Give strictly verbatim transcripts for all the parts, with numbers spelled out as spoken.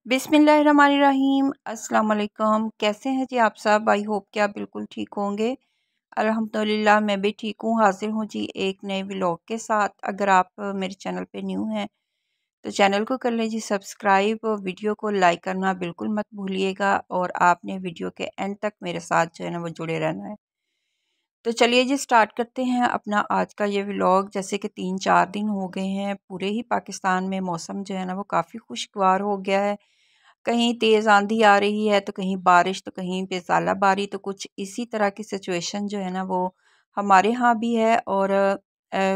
बिस्मिल्लाहिर्रहमानिर्रहीम। अस्सलाम वालेकुम। कैसे हैं जी आप सब? आई होप कि आप बिल्कुल ठीक होंगे। अल्हम्दुलिल्लाह मैं भी ठीक हूँ। हाजिर हूँ जी एक नए व्लॉग के साथ। अगर आप मेरे चैनल पे न्यू हैं तो चैनल को कर लीजिए सब्सक्राइब, वीडियो को लाइक करना बिल्कुल मत भूलिएगा और आपने वीडियो के एंड तक मेरे साथ जो है ना वो जुड़े रहना है। तो चलिए जी स्टार्ट करते हैं अपना आज का ये व्लॉग। जैसे कि तीन चार दिन हो गए हैं, पूरे ही पाकिस्तान में मौसम जो है ना वो काफ़ी खुशगवार हो गया है। कहीं तेज़ आंधी आ रही है तो कहीं बारिश, तो कहीं पे ज़ालाबारी। तो कुछ इसी तरह की सिचुएशन जो है ना वो हमारे यहाँ भी है। और अ,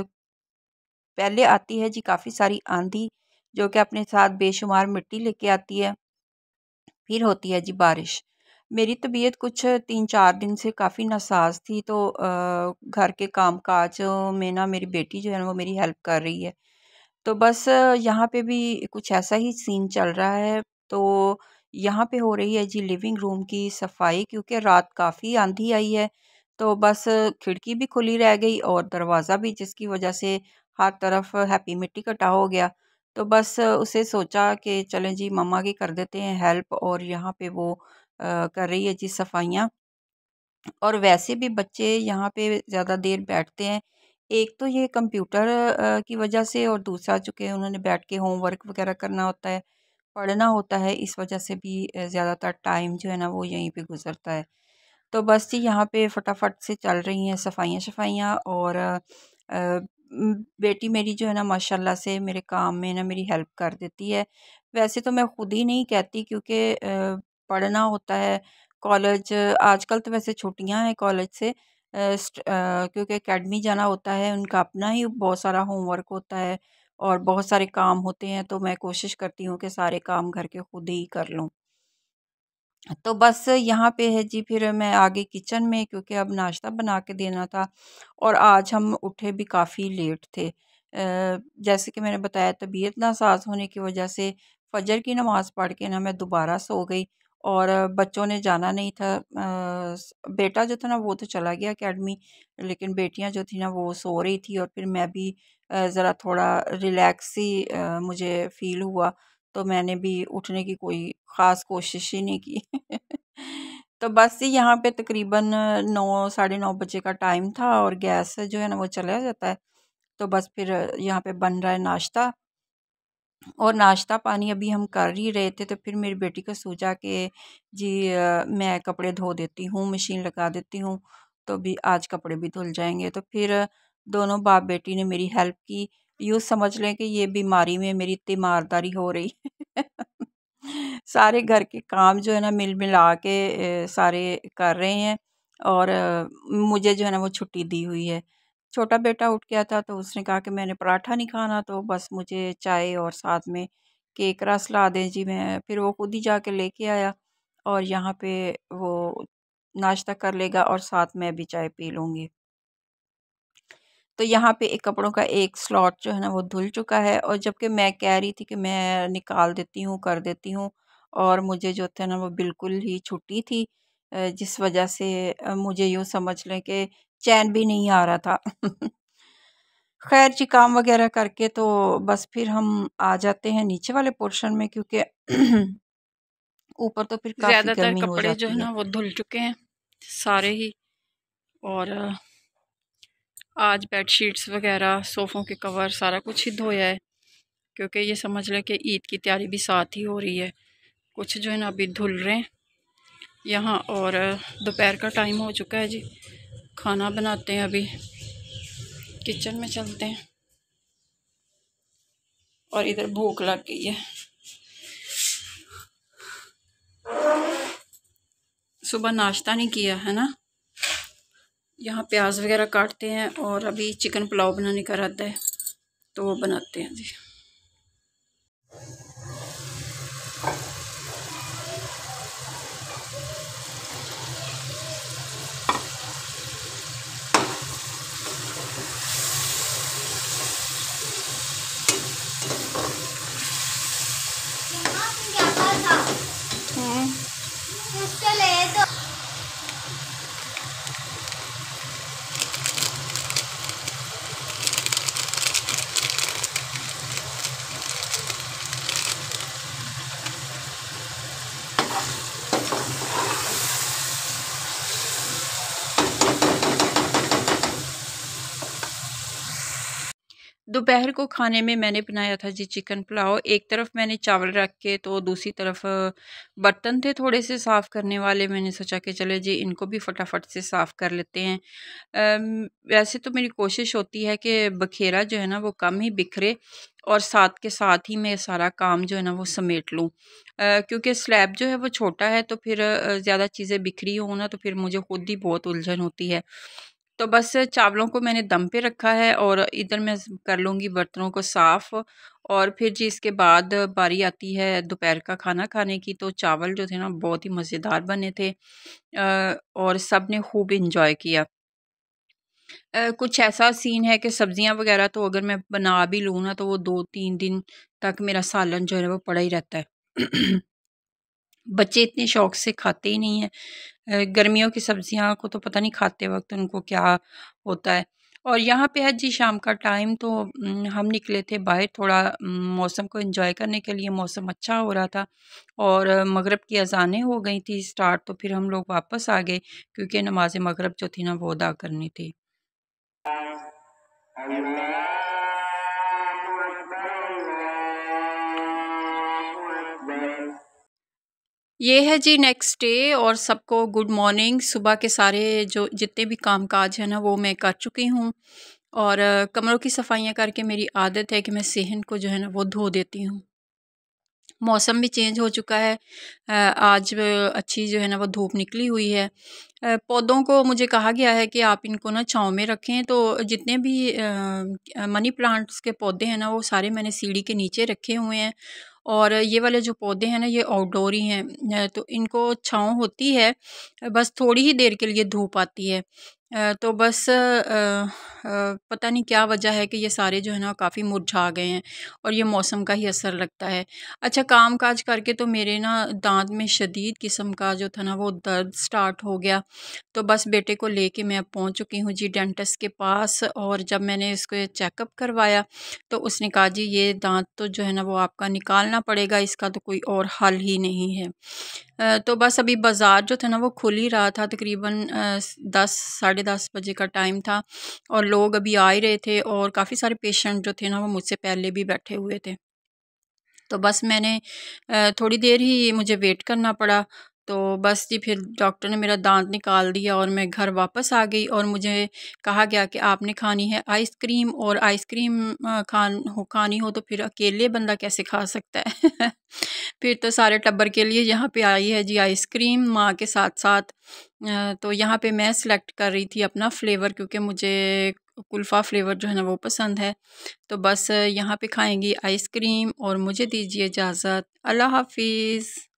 पहले आती है जी काफ़ी सारी आंधी, जो कि अपने साथ बेशुमार मिट्टी लेके आती है। फिर होती है जी बारिश। मेरी तबीयत कुछ तीन चार दिन से काफ़ी नासाज़ थी, तो अ, घर के काम-काज में ना मेरी बेटी जो है ना वो मेरी हेल्प कर रही है। तो बस यहाँ पे भी कुछ ऐसा ही सीन चल रहा है। तो यहाँ पे हो रही है जी लिविंग रूम की सफाई, क्योंकि रात काफ़ी आंधी आई है। तो बस खिड़की भी खुली रह गई और दरवाज़ा भी, जिसकी वजह से हर तरफ हैप्पी मिट्टी इकट्ठा हो गया। तो बस उसे सोचा कि चलें जी मम्मा की कर देते हैं हेल्प, और यहाँ पे वो अ, कर रही है जी सफाइयाँ। और वैसे भी बच्चे यहाँ पे ज़्यादा देर बैठते हैं। एक तो ये कंप्यूटर अ, की वजह से, और दूसरा चूँकि उन्होंने बैठ के होमवर्क वगैरह करना होता है, पढ़ना होता है, इस वजह से भी अ, ज़्यादातर टाइम जो है ना वो यहीं पे गुज़रता है। तो बस जी यहाँ पे फटाफट से चल रही हैं सफाइयाँ-शफाइयाँ। और अ, उम, बेटी मेरी जो है ना माशाल्लाह से मेरे काम में ना मेरी हेल्प कर देती है। वैसे तो मैं खुद ही नहीं कहती, क्योंकि अ, पढ़ना होता है। कॉलेज आजकल तो वैसे छुट्टियाँ हैं कॉलेज से, अ, स्ट अ, क्योंकि अकेडमी जाना होता है, उनका अपना ही बहुत सारा होमवर्क होता है और बहुत सारे काम होते हैं। तो मैं कोशिश करती हूँ कि सारे काम घर के खुद ही कर लूँ। तो बस यहाँ पे है जी, फिर मैं आ गई किचन में, क्योंकि अब नाश्ता बना के देना था। और आज हम उठे भी काफ़ी लेट थे। अ, जैसे कि मैंने बताया, तबीयत नासाज होने की वजह से फजर की नमाज़ पढ़ के ना मैं दोबारा सो गई। और बच्चों ने जाना नहीं था। अ, स बेटा जो था ना वो तो चला गया अकेडमी, लेकिन बेटियाँ जो थी ना वो सो रही थी। और फिर मैं भी अ, ज़रा थोड़ा रिलैक्स ही अ, मुझे फ़ील हुआ, तो मैंने भी उठने की कोई ख़ास कोशिश ही नहीं की। तो बस यहाँ पे तकरीबन नौ साढ़े नौ बजे का टाइम था और गैस जो है ना वो चला जाता है। तो बस फिर यहाँ पे बन रहा है नाश्ता। और नाश्ता पानी अभी हम कर ही रहे थे, तो फिर मेरी बेटी को सूझा कि जी अ, मैं कपड़े धो देती हूँ, मशीन लगा देती हूँ, तो भी आज कपड़े भी धुल जाएंगे। तो फिर दोनों बाप बेटी ने मेरी हेल्प की। यूँ समझ लें कि ये बीमारी में मेरी तीमारदारी हो रही है। सारे घर के काम जो है ना मिल मिला के अ, सारे कर रहे हैं। और अ, मुझे जो है ना वो छुट्टी दी हुई है। छोटा बेटा उठ गया था, तो उसने कहा कि मैंने पराठा नहीं खाना, तो बस मुझे चाय और साथ में केक रस ला दें जी। मैं फिर वो खुद ही जाके लेके आया, और यहाँ पे वो नाश्ता कर लेगा और साथ में भी चाय पी लूँगी। तो यहाँ पे एक कपड़ों का एक स्लॉट जो है ना वो धुल चुका है, और जबकि मैं कह रही थी कि मैं निकाल देती हूँ, कर देती हूँ, और मुझे जो था ना वो बिल्कुल ही छुट्टी थी, अ, जिस वजह से अ, मुझे यूँ समझ लें कि चैन भी नहीं आ रहा था। खैर जी काम वगैरह करके तो बस फिर हम आ जाते हैं नीचे वाले पोर्शन में, क्योंकि ऊपर तो फिर काफ़ी ज़्यादातर गर्मी हो कपड़े जो है जाती है। ना वो धुल चुके हैं सारे ही। और अ, आज बेडशीट्स वगैरह, सोफ़ों के कवर, सारा कुछ ही धोया है, क्योंकि ये समझ लें कि ईद की तैयारी भी साथ ही हो रही है। कुछ जो है ना अभी धुल रहे हैं यहाँ। और अ, दोपहर का टाइम हो चुका है जी, खाना बनाते हैं अभी, किचन में चलते हैं। और इधर भूख लग गई है। सुबह नाश्ता नहीं किया है ना। यहाँ प्याज वगैरह काटते हैं, और अभी चिकन पुलाव बनाने का इरादा है, तो वो बनाते हैं जी। हम्म दोपहर को खाने में मैंने बनाया था जी चिकन पुलाव। एक तरफ मैंने चावल रख के तो दूसरी तरफ बर्तन थे थोड़े से साफ़ करने वाले, मैंने सोचा कि चले जी इनको भी फटाफट से साफ़ कर लेते हैं। अम, वैसे तो मेरी कोशिश होती है कि बखेरा जो है ना वो कम ही बिखरे और साथ के साथ ही मैं सारा काम जो है ना वो समेट लूँ, क्योंकि स्लैब जो है वो छोटा है तो फिर ज़्यादा चीज़ें बिखरी हो ना तो फिर मुझे खुद ही बहुत उलझन होती है। तो बस चावलों को मैंने दम पे रखा है और इधर मैं कर लूँगी बर्तनों को साफ़, और फिर जी इसके बाद बारी आती है दोपहर का खाना खाने की। तो चावल जो थे ना बहुत ही मज़ेदार बने थे और सब ने खूब इंजॉय किया। अ, कुछ ऐसा सीन है कि सब्जियां वगैरह तो अगर मैं बना भी लूँ ना तो वो दो तीन दिन तक मेरा सालन जो है वो पड़ा ही रहता है। बच्चे इतने शौक से खाते ही नहीं हैं। गर्मियों की सब्जियां को तो पता नहीं खाते वक्त उनको क्या होता है। और यहाँ पे है जी शाम का टाइम, तो हम निकले थे बाहर थोड़ा मौसम को एंजॉय करने के लिए। मौसम अच्छा हो रहा था और मगरिब की अजानें हो गई थी स्टार्ट, तो फिर हम लोग वापस आ गए क्योंकि नमाज मगरिब जो थी ना वो अदा करनी थी। ये है जी नेक्स्ट डे और सबको गुड मॉर्निंग। सुबह के सारे जो जितने भी काम काज है ना वो मैं कर चुकी हूँ और कमरों की सफाइयाँ करके मेरी आदत है कि मैं सेहन को जो है ना वो धो देती हूँ। मौसम भी चेंज हो चुका है, आज अच्छी जो है ना वो धूप निकली हुई है। पौधों को मुझे कहा गया है कि आप इनको ना छाँव में रखें, तो जितने भी मनी प्लांट्स के पौधे हैं ना वो सारे मैंने सीढ़ी के नीचे रखे हुए हैं और ये वाले जो पौधे हैं ना ये आउटडोर ही हैं, तो इनको छाँव होती है, बस थोड़ी ही देर के लिए धूप आती है। तो बस पता नहीं क्या वजह है कि ये सारे जो है ना काफ़ी मुरझा गए हैं और ये मौसम का ही असर लगता है। अच्छा, काम काज करके तो मेरे ना दांत में शदीद किस्म का जो था ना वो दर्द स्टार्ट हो गया। तो बस बेटे को लेके मैं अब पहुंच चुकी हूँ जी डेंटिस्ट के पास, और जब मैंने इसको चेकअप करवाया तो उसने कहा जी ये दांत तो जो है ना वो आपका निकालना पड़ेगा, इसका तो कोई और हल ही नहीं है। तो बस अभी बाज़ार जो था ना वो खुल ही रहा था, तकरीबन दस साढ़े दस बजे का टाइम था और लोग अभी आ ही रहे थे और काफ़ी सारे पेशेंट जो थे ना वो मुझसे पहले भी बैठे हुए थे। तो बस मैंने थोड़ी देर ही मुझे वेट करना पड़ा, तो बस जी फिर डॉक्टर ने मेरा दांत निकाल दिया और मैं घर वापस आ गई और मुझे कहा गया कि आपने खानी है आइसक्रीम, और आइसक्रीम खान हो खानी हो तो फिर अकेले बंदा कैसे खा सकता है। फिर तो सारे टब्बर के लिए यहाँ पे आई है जी आइसक्रीम माँ के साथ साथ। तो यहाँ पे मैं सिलेक्ट कर रही थी अपना फ्लेवर, क्योंकि मुझे कुल्फ़ा फ्लेवर जो है ना वो पसंद है। तो बस यहाँ पे खाएंगी आइसक्रीम और मुझे दीजिए इजाज़त। अल्लाह हाफिज़।